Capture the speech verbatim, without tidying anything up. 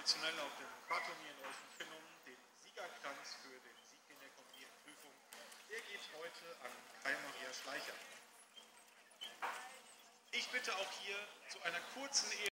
traditionell auf dem Fahrturnier in Olfen-Finnungen den Siegerkranz für den Sieg in der kombinierten Prüfung. Der geht heute an Kai-Maria Schleicher. Ich bitte auch hier zu einer kurzen